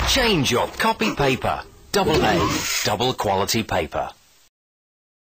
Change your copy paper. Double A, double quality paper.